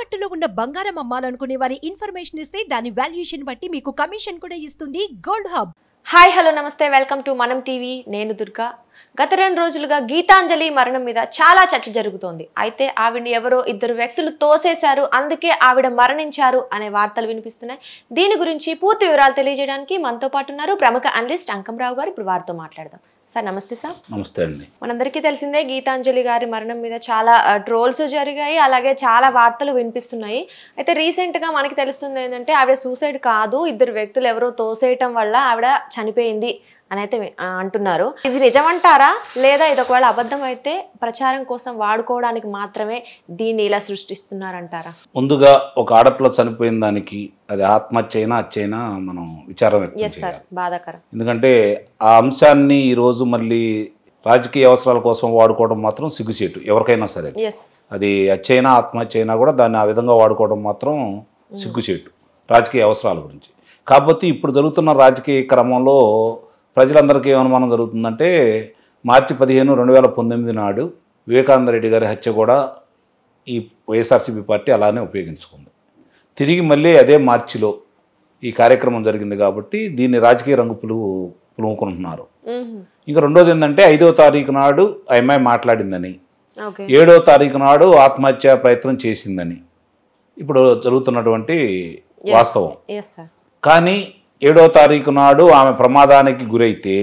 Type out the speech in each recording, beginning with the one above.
తాకట్టులో ఉన్న బంగారం అమ్మాలనుకునే వారి ఇన్ఫర్మేషన్ ఇస్తే దాని వాల్యుయేషన్ బట్టి మీకు కమిషన్ కూడా ఇస్తుంది గోల్డ్ హబ్. హాయ్ హలో నమస్తే, వెల్కమ్ టు మనం టీవీ. నేను దుర్గా. గత 2 రోజులుగా గీతాంజలి మరణం మీద చాలా చర్చ జరుగుతోంది. అయితే ఆవిడని ఎవరో 2 వ్యక్తులు తోసేశారు, అందుకే ఆవిడ మరణించారు అనే వార్తలు వినిపిస్తున్నాయి. దీని గురించి పూర్తి వివరాలు తెలియజేయడానికి మనతో పాటు ఉన్నారు ప్రముఖ అనలిస్ట్ అంకంరావు గారు. ఇప్పుడు వారితో మాట్లాడదాం. సార్ నమస్తే. సార్ నమస్తే అండి. మనందరికీ తెలిసిందే గీతాంజలి గారి మరణం మీద చాలా ట్రోల్స్ జరిగాయి, అలాగే చాలా వార్తలు వినిపిస్తున్నాయి. అయితే రీసెంట్గా మనకి తెలుస్తుంది ఏంటంటే ఆవిడ సూసైడ్ కాదు, 2 వ్యక్తులు ఎవరో తోసేయటం వల్ల ఆవిడ చనిపోయింది అని అయితే అంటున్నారు. ఇది నిజమంటారా, లేదా ఇది ఒకవేళ అబద్ధం అయితే ప్రచారం కోసం వాడుకోవడానికి మాత్రమే దీన్ని ఇలా సృష్టిస్తున్నారంటారా? ముందుగా ఒక ఆడపిల్ల చనిపోయిన దానికి అది ఆత్మహత్య అయినా హత్యైనా మనం విచారం వ్యక్తం చేయాలి. బాధాకరం. ఎందుకంటే ఆ అంశాన్ని ఈరోజు మళ్ళీ రాజకీయ అవసరాల కోసం వాడుకోవడం మాత్రం సిగ్గుచేటు ఎవరికైనా సరే. అది హత్యైనా ఆత్మహత్య అయినా కూడా దాన్ని ఆ విధంగా వాడుకోవడం మాత్రం సిగ్గుచేటు రాజకీయ అవసరాల గురించి. కాకపోతే ఇప్పుడు జరుగుతున్న రాజకీయ క్రమంలో ప్రజలందరికీ ఏమనుమానం జరుగుతుందంటే మార్చి 15, 2019 నాడు వివేకానంద రెడ్డి గారి హత్య కూడా ఈ వైఎస్ఆర్సీపీ పార్టీ అలానే ఉపయోగించుకుంది. తిరిగి మళ్ళీ అదే మార్చిలో ఈ కార్యక్రమం జరిగింది కాబట్టి దీన్ని రాజకీయ రంగు పులుముకుంటున్నారు. ఇంకా రెండోది ఏంటంటే 5వ తారీఖు నాడు ఆ అమ్మాయి మాట్లాడిందని, 7వ తారీఖు నాడు ఆత్మహత్య ప్రయత్నం చేసిందని ఇప్పుడు జరుగుతున్నటువంటి వాస్తవం. కానీ 7వ తారీఖు నాడు ఆమె ప్రమాదానికి గురైతే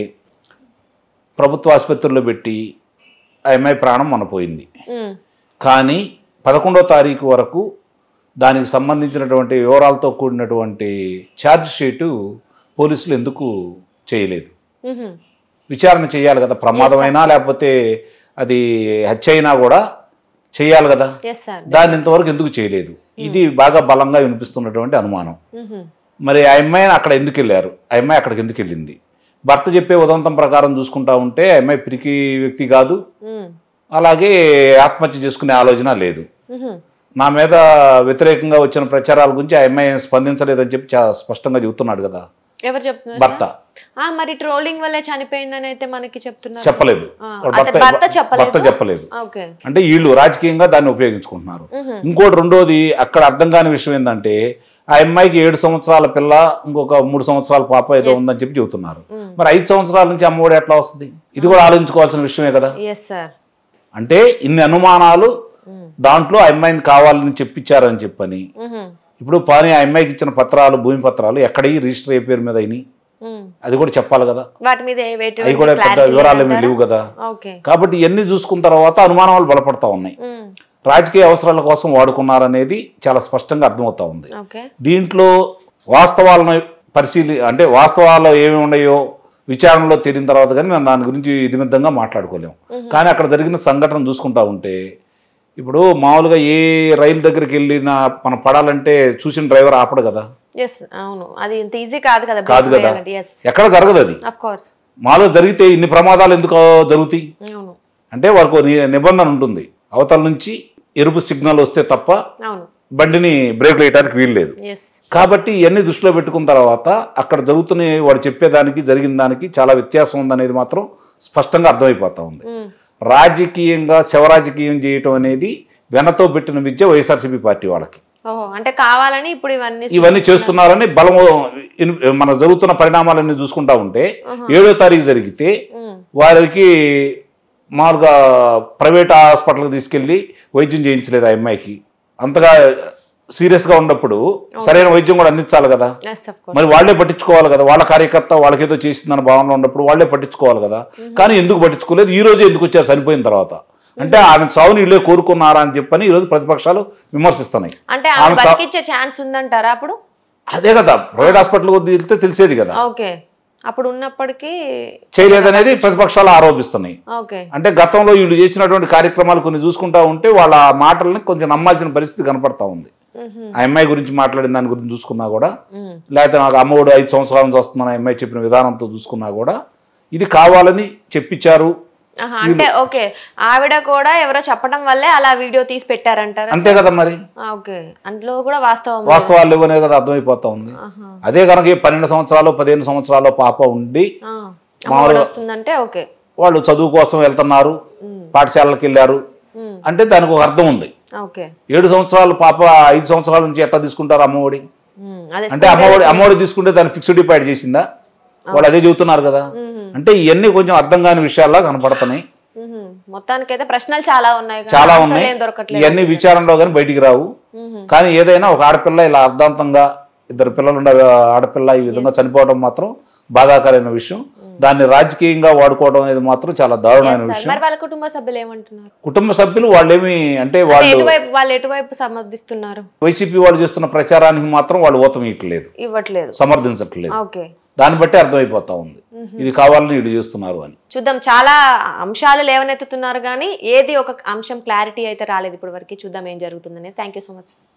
ప్రభుత్వ ఆసుపత్రిలో పెట్టి ఆ అమ్మాయి ప్రాణం మనపోయింది. కానీ 11వ తారీఖు వరకు దానికి సంబంధించినటువంటి వివరాలతో కూడినటువంటి ఛార్జ్ షీటు పోలీసులు ఎందుకు చేయలేదు? విచారణ చేయాలి కదా, ప్రమాదమైనా లేకపోతే అది హత్య అయినా కూడా చేయాలి కదా. దాన్ని ఇంతవరకు ఎందుకు చేయలేదు? ఇది బాగా బలంగా వినిపిస్తున్నటువంటి అనుమానం. మరి ఆ అమ్మాయిని అక్కడ ఎందుకు వెళ్ళారు? ఆ అమ్మాయి అక్కడికి ఎందుకు వెళ్ళింది? భర్త చెప్పే ఉదంతం ప్రకారం చూసుకుంటా ఉంటే ఆ అమ్మాయి పిరికి వ్యక్తి కాదు, అలాగే ఆత్మహత్య చేసుకునే ఆలోచన లేదు. నా మీద వ్యతిరేకంగా వచ్చిన ప్రచారాల గురించి ఆ అమ్మాయి స్పందించలేదని చెప్పి చాలా స్పష్టంగా చెబుతున్నాడు కదా. ఎవరు చెప్తున్నారు? భర్త. మరి ట్రోలింగ్ వల్లే చనిపోయిందని అయితే మనకి చెప్తున్నారు. చెప్పలేదు, భర్త చెప్పలేదు. అంటే వీళ్ళు రాజకీయంగా దాన్ని ఉపయోగించుకుంటున్నారు. ఇంకోటి రెండోది అక్కడ అర్థం కాని విషయం ఏంటంటే ఆ అమ్మాయికి 7 సంవత్సరాల పిల్ల, ఇంకొక 3 సంవత్సరాల పాప ఏదో ఉందని చెప్పి చెబుతున్నారు. మరి 5 సంవత్సరాల నుంచి అమ్మఒడి ఎట్లా వస్తుంది? ఇది కూడా ఆలోచించుకోవాల్సిన విషయమే కదా. అంటే ఇన్ని అనుమానాలు దాంట్లో ఆ అమ్మాయిని కావాలని చెప్పించారని చెప్పని. ఇప్పుడు పానీ ఆ అమ్మాయికి ఇచ్చిన పత్రాలు, భూమి పత్రాలు ఎక్కడీ రిజిస్టర్ అయ్యే పేరు మీద అయినాయి, అది కూడా చెప్పాలి కదా. అవి కూడా పెద్ద వివరాలు ఏమీ లేవు కదా. కాబట్టి ఇవన్నీ చూసుకున్న తర్వాత అనుమానాలు బలపడతా ఉన్నాయి. రాజకీయ అవసరాల కోసం వాడుకున్నారనేది చాలా స్పష్టంగా అర్థమవుతా ఉంది. దీంట్లో వాస్తవాలను అంటే వాస్తవాల్లో ఏమి ఉన్నాయో విచారణలో తేలిన తర్వాత కానీ మేము దాని గురించి ఇదిమిద్దంగా మాట్లాడుకోలేము. కానీ అక్కడ జరిగిన సంఘటన చూసుకుంటా ఉంటే ఇప్పుడు మామూలుగా ఏ రైలు దగ్గరికి వెళ్ళినా మనం పడాలంటే చూసిన డ్రైవర్ ఆపడు కదా. కాదు కదా, ఎక్కడ జరగదు అది. మామూలుగా జరిగితే ఇన్ని ప్రమాదాలు ఎందుకు జరుగుతాయి అంటే వారికి నిబంధన ఉంటుంది. అవతల నుంచి ఎరుపు సిగ్నల్ వస్తే తప్ప బండిని బ్రేక్ వేయడానికి వీలు లేదు. కాబట్టి ఇవన్నీ దృష్టిలో పెట్టుకున్న తర్వాత అక్కడ జరుగుతున్న వాడు చెప్పేదానికి జరిగిన దానికి చాలా వ్యత్యాసం ఉందనేది మాత్రం స్పష్టంగా అర్థమైపోతా ఉంది. రాజకీయంగా శవరాజకీయం చేయటం అనేది వెనతో పెట్టిన విద్య వైఎస్ఆర్సీపీ పార్టీ వాళ్ళకి. అంటే కావాలని ఇప్పుడు ఇవన్నీ చేస్తున్నారని బలము. మన జరుగుతున్న పరిణామాలన్నీ చూసుకుంటా ఉంటే 7వ తారీఖు జరిగితే వారికి మామూలుగా ప్రైవేట్ హాస్పిటల్కి తీసుకెళ్ళి వైద్యం చేయించలేదు ఆ అమ్మాయికి. అంతగా సీరియస్గా ఉన్నప్పుడు సరైన వైద్యం కూడా అందించాలి కదా. మరి వాళ్లే పట్టించుకోవాలి కదా. వాళ్ళ కార్యకర్త వాళ్ళకేదో చేసిందన్న భావనలో ఉన్నప్పుడు వాళ్లే పట్టించుకోవాలి కదా. కానీ ఎందుకు పట్టించుకోలేదు? ఈ రోజు ఎందుకు వచ్చారు చనిపోయిన తర్వాత? అంటే ఆమె చావుని ఇళ్ళే కోరుకున్నారా అని చెప్పని ఈరోజు ప్రతిపక్షాలు విమర్శిస్తున్నాయి. అదే కదా, ప్రైవేట్ హాస్పిటల్ వెళ్తే తెలిసేది కదా. అప్పుడు ఉన్నప్పటికీ చేయలేదనేది ప్రతిపక్షాలు ఆరోపిస్తున్నాయి. అంటే గతంలో వీళ్ళు చేసినటువంటి కార్యక్రమాలు కొన్ని చూసుకుంటా ఉంటే వాళ్ళ మాటల్ని కొంచెం నమ్మాల్సిన పరిస్థితి కనపడతా ఉంది. ఆ అమ్మాయి గురించి మాట్లాడిన దాని గురించి చూసుకున్నా కూడా, లేకపోతే నాకు అమ్మఒడు 5 సంవత్సరాల నుంచి వస్తుందని ఆ అమ్మాయి చెప్పిన విధానంతో చూసుకున్నా కూడా ఇది కావాలని చెప్పించారు. అంటే ఓకే, ఆవిడ కూడా ఎవరో చెప్పడం వల్లే అలా వీడియో తీసి పెట్టారంటారు. అంతే కదా. మరి అందులో కూడా వాస్తవాలు లేవనే కదా అర్థమైపోతా ఉంది. అదే కనుక 12 సంవత్సరాలు 15 సంవత్సరాలు పాప ఉండి మామూలుగా వాళ్ళు చదువు కోసం వెళ్తున్నారు, పాఠశాలకి వెళ్ళారు అంటే దానికి ఒక అర్థం ఉంది. ఓకే 7 సంవత్సరాలు పాప 5 సంవత్సరాల నుంచి ఎట్లా తీసుకుంటారు అమ్మఒడి? అదే అంటే అమ్మఒడి తీసుకుంటే దాన్ని ఫిక్స్డ్ డిపాజిట్ చేసిందా? వాళ్ళు అదే చెబుతున్నారు కదా. అంటే ఇవన్నీ కొంచెం అర్థం కాని విషయాల్లా కనపడుతున్నాయి. మొత్తానికైతే ప్రశ్నలు చాలా ఉన్నాయి, చాలా ఉన్నాయి. ఇవన్నీ విచారణలో కానీ బయటికి రావు. కానీ ఏదైనా ఒక ఆడపిల్ల ఇలా అర్ధాంతంగా 2 పిల్లలు ఉండే ఆడపిల్ల ఈ విధంగా చనిపోవడం మాత్రం బాధాకరమైన విషయం. దాన్ని రాజకీయంగా వాడుకోవడం అనేది మాత్రం చాలా దారుణమైన విషయం. మరి వాళ్ళ కుటుంబ సభ్యులు ఏమంటున్నారు? కుటుంబ సభ్యులు వాళ్ళేమి అంటే వాళ్ళు ఎటువైపు సమర్థిస్తున్నారు? వైసీపీ వాళ్ళు చేస్తున్న ప్రచారానికి మాత్రం వాళ్ళు ఊతం ఇవ్వట్లేదు, సమర్థించట్లేదు. ఓకే, దాన్ని బట్టి అర్థమైపోతా ఉంది ఇది కావాలని వీళ్ళు చేస్తున్నారు అని. చూద్దాం. చాలా అంశాలు లేవనెత్తుతున్నారు కానీ ఏది ఒక అంశం క్లారిటీ అయితే రాలేదు ఇప్పటి వరకు. చూద్దాం ఏం జరుగుతుందని. Thank you so much.